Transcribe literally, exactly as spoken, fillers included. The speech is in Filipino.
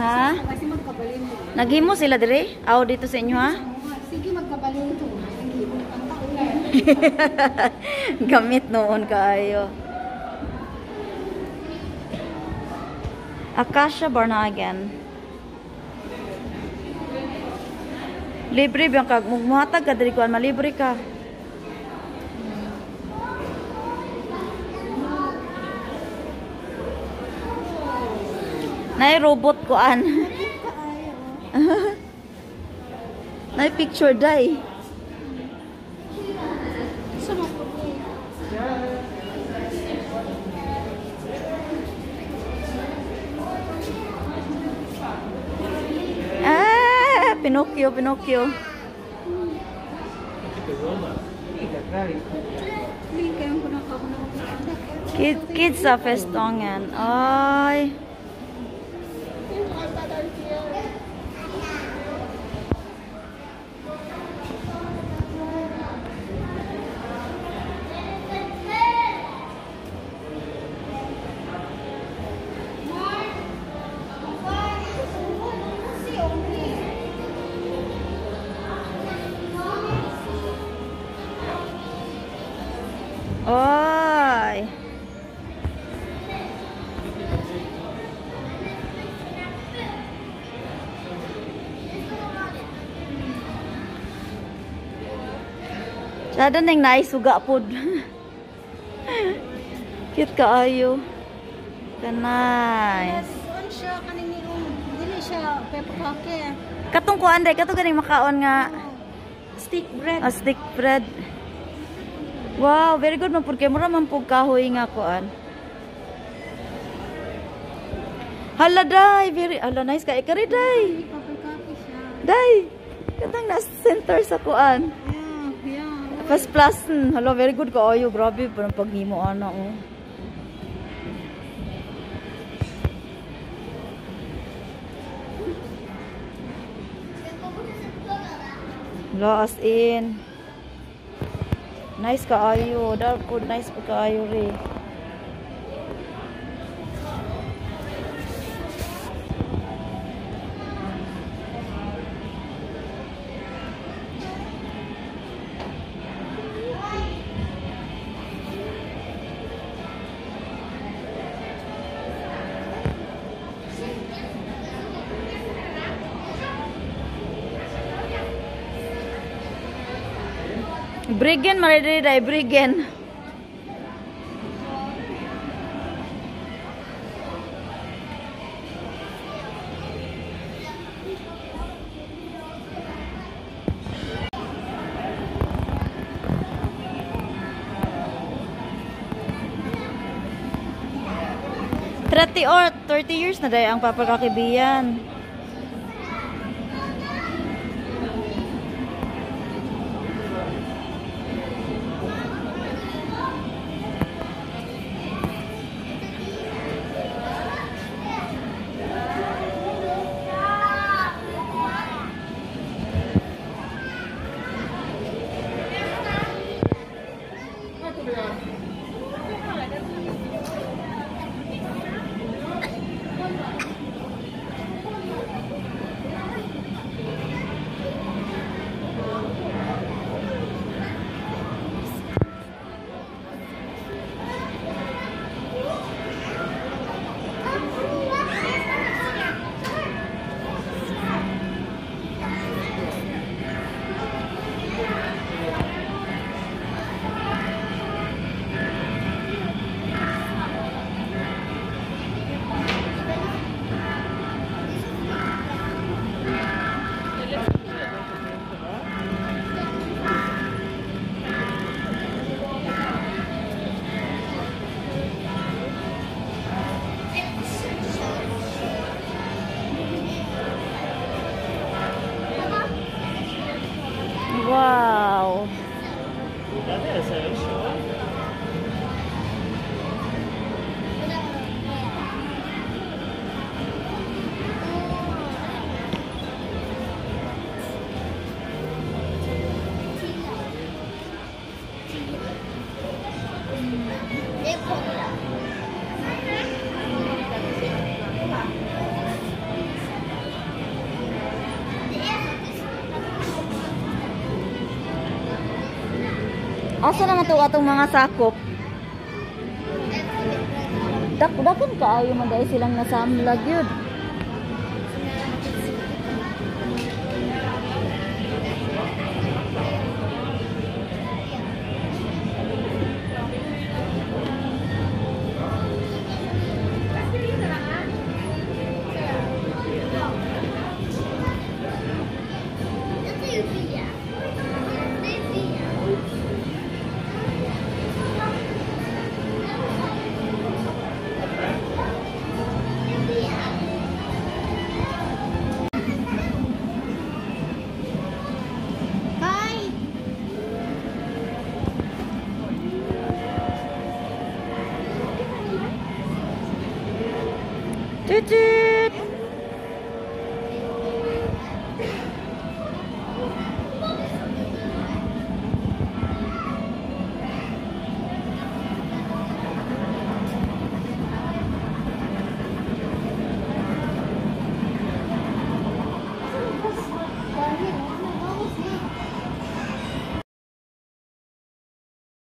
Ha? Kasi magkabalin to. Naghimo sila dire? Aw dito sa inyo ha? Sige, magkabalin to. Ang taon. Gamit noon kaayo. Acacia Barnagan. Libre biyang kag muhatag ka diri kuan malibre ka. Nay robot kuan. Nay picture dai. Ah, Pinocchio, Pinocchio. Kid, kids sa festongan. Ay. Oy. Sada nang naisuga pod. Cute kaayo. Kanay. Kuan siya kaning dili siya pepakake. Katong kuan day katong ganing makaon nga Stick bread. a stick bread. Wow, very good man pud kay mura man pud kahoy nga kuan. Hala day, very hala nice kay kari day. Pepakake siya. Day. Katong na center sa kuan. Yeah, yeah. First plus, hmm, hala very good kaayo, grabe parang paghimo ana oh. Hala as in. Nice kaayo, dar pud nice pud kaayo ri. Brigen maridiri day Brigen. thirty or thirty years na day ang papagkakibiyan. Asa naman to atong mga sakop? Dak dakon kaayo man dai silang nasamlag yun. Bye. Tut tut.